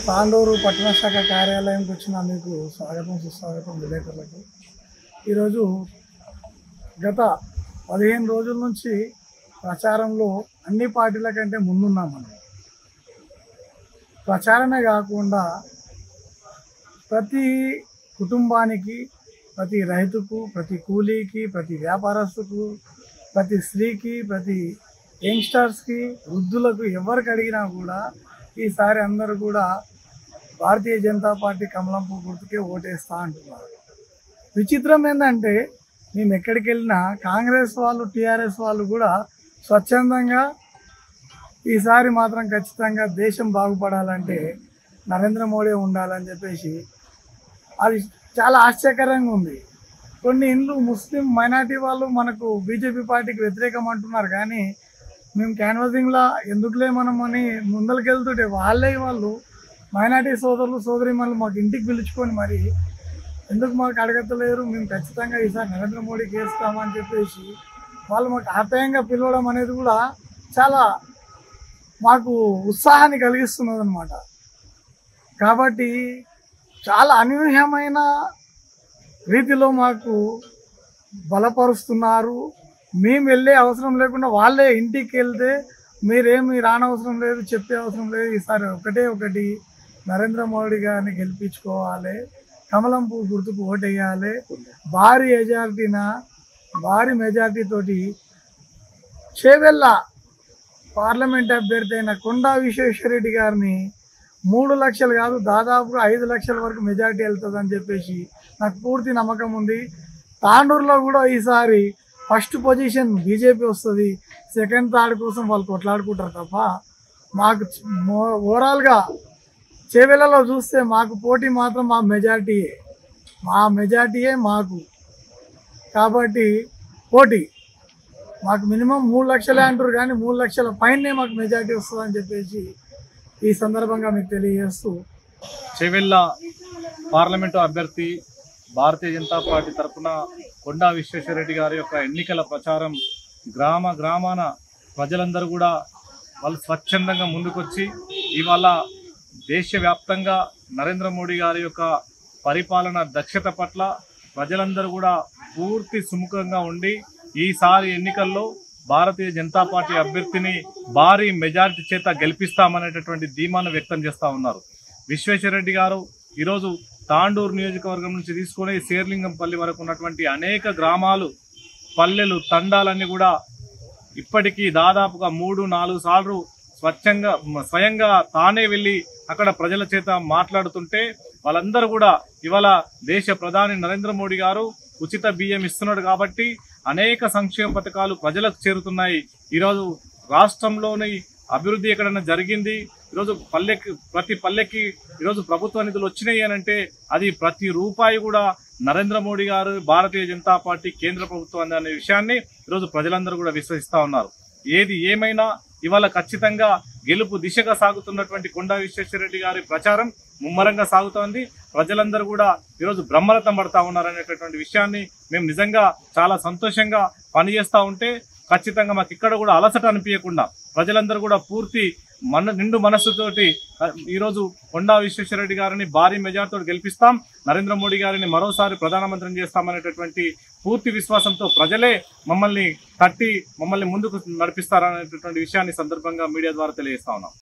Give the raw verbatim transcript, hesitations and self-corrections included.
తాండూరు పట్టణ శాఖ కార్యాలయంకి వచ్చిన మీకు స్వాగతం సుస్వాగతం విలేకరులకు. ఈరోజు గత పదిహేను రోజుల నుంచి ప్రచారంలో అన్ని పార్టీల కంటే ముందున్నాం. మనం ప్రచారమే కాకుండా ప్రతి కుటుంబానికి, ప్రతి రైతుకు, ప్రతి కూలీకి, ప్రతి వ్యాపారస్తుకు, ప్రతి స్త్రీకి, ప్రతి యంగ్స్టర్స్కి, వృద్ధులకు ఎవరికి అడిగినా కూడా ఈసారి అందరూ కూడా భారతీయ జనతా పార్టీ కమలం పువ్వు గుర్తుకే ఓటేస్తా అంటున్నారు. విచిత్రం ఏంటంటే మేము ఎక్కడికి వెళ్ళినా కాంగ్రెస్ వాళ్ళు, టీఆర్ఎస్ వాళ్ళు కూడా స్వచ్ఛందంగా ఈసారి మాత్రం ఖచ్చితంగా దేశం బాగుపడాలంటే నరేంద్ర మోడీ ఉండాలని చెప్పేసి, అది చాలా ఆశ్చర్యకరంగా ఉంది. కొన్ని ఇండ్లు ముస్లిం మైనార్టీ వాళ్ళు మనకు బీజేపీ పార్టీకి వ్యతిరేకం అంటున్నారు, కానీ మేము క్యాన్వాసింగ్లా ఎందుకులే మనం అని ముందరికి వెళ్తుంటే వాళ్ళే వాళ్ళు మైనార్టీ సోదరులు సోదరిమణులు మాకు ఇంటికి పిలుచుకొని మరి ఎందుకు మాకు అడగతలేరు, మేము ఖచ్చితంగా ఈసారి నరేంద్ర మోడీకి వేస్తామని చెప్పేసి వాళ్ళు మాకు ఆప్యాయంగా పిలవడం అనేది కూడా చాలా మాకు ఉత్సాహాన్ని కలిగిస్తున్నది అన్నమాట. కాబట్టి చాలా అనూహ్యమైన రీతిలో మాకు బలపరుస్తున్నారు. మేము వెళ్ళే అవసరం లేకుండా వాళ్ళే ఇంటికి వెళ్తే మీరేమి రానవసరం లేదు, చెప్పే అవసరం లేదు, ఈసారి ఒకటే ఒకటి నరేంద్ర మోడీ గారిని గెలిపించుకోవాలి, కమలం పువ్వు గుర్తుకు ఓటేయాలి, భారీ మెజార్టీన భారీ మెజార్టీతోటి చేవెళ్ళ పార్లమెంట్ అభ్యర్థి అయిన కొండా విశ్వేశ్వరరెడ్డి గారిని మూడు లక్షలు కాదు దాదాపుగా ఐదు లక్షల వరకు మెజార్టీ వెళ్తుందని చెప్పేసి నాకు పూర్తి నమ్మకం ఉంది. తాండూరులో కూడా ఈసారి ఫస్ట్ పొజిషన్ బీజేపీ వస్తుంది, సెకండ్ థర్డ్ కోసం వాళ్ళు కొట్లాడుకుంటారు తప్ప మాకు ఓవరాల్గా చేవెళ్ళలో చూస్తే మాకు పోటీ మాత్రం మా మెజార్టీయే మా మెజార్టీయే మాకు. కాబట్టి పోటీ మాకు మినిమం మూడు లక్షలే అంటారు, కానీ మూడు లక్షల పైనే మాకు మెజార్టీ వస్తుందని చెప్పేసి ఈ సందర్భంగా మీకు తెలియజేస్తూ, చేవెళ్ళ పార్లమెంటు అభ్యర్థి భారతీయ జనతా పార్టీ తరఫున కొండా విశ్వేశ్వరరెడ్డి గారి యొక్క ఎన్నికల ప్రచారం గ్రామ గ్రామాన ప్రజలందరూ కూడా వాళ్ళు స్వచ్ఛందంగా ముందుకొచ్చి ఇవాళ దేశవ్యాప్తంగా నరేంద్ర మోడీ గారి యొక్క పరిపాలన దక్షత పట్ల ప్రజలందరూ కూడా పూర్తి సుముఖంగా ఉండి ఈసారి ఎన్నికల్లో భారతీయ జనతా పార్టీ అభ్యర్థిని భారీ మెజారిటీ చేత గెలిపిస్తామనేటటువంటి ధీమాను వ్యక్తం చేస్తూ ఉన్నారు. విశ్వేశ్వరరెడ్డి గారు ఈరోజు తాండూరు నియోజకవర్గం నుంచి తీసుకొని శేర్లింగంపల్లి వరకు ఉన్నటువంటి అనేక గ్రామాలు, పల్లెలు, తండాలన్నీ కూడా ఇప్పటికీ దాదాపుగా మూడు నాలుగు సార్లు స్వచ్ఛంగా స్వయంగా తానే వెళ్ళి అక్కడ ప్రజల చేత మాట్లాడుతుంటే వాళ్ళందరూ కూడా ఇవాళ దేశ ప్రధాని నరేంద్ర మోడీ గారు ఉచిత బియ్యం ఇస్తున్నాడు కాబట్టి అనేక సంక్షేమ పథకాలు ప్రజలకు చేరుతున్నాయి. ఈరోజు రాష్ట్రంలోని అభివృద్ధి ఎక్కడైనా జరిగింది, ఈరోజు పల్లెకి ప్రతి పల్లెకి ఈరోజు ప్రభుత్వ నిధులు వచ్చినాయి అని అంటే అది ప్రతి రూపాయి కూడా నరేంద్ర మోడీ గారు, భారతీయ జనతా పార్టీ, కేంద్ర ప్రభుత్వం అనే విషయాన్ని ఈరోజు ప్రజలందరూ కూడా విశ్వసిస్తూ ఉన్నారు. ఏది ఏమైనా ఇవాళ ఖచ్చితంగా గెలుపు దిశగా సాగుతున్నటువంటి కొండా విశ్వేశ్వరరెడ్డి గారి ప్రచారం ముమ్మరంగా సాగుతోంది. ప్రజలందరూ కూడా ఈరోజు బ్రహ్మరథం పడతా ఉన్నారనేటటువంటి విషయాన్ని మేము నిజంగా చాలా సంతోషంగా పనిచేస్తూ ఉంటే ఖచ్చితంగా మాకు ఇక్కడ కూడా అలసట అనిపించకుండా ప్రజలందరూ కూడా పూర్తి మన నిండు మనస్సుతోటి ఈరోజు కొండా విశ్వేశ్వరరెడ్డి గారిని భారీ మెజార్టీతో గెలిపిస్తాం, నరేంద్ర మోడీ గారిని మరోసారి ప్రధానమంత్రిని చేస్తామనేటటువంటి పూర్తి విశ్వాసంతో ప్రజలే మమ్మల్ని తట్టి మమ్మల్ని ముందుకు నడిపిస్తారనేటటువంటి విషయాన్ని సందర్భంగా మీడియా ద్వారా తెలియజేస్తా ఉన్నాం.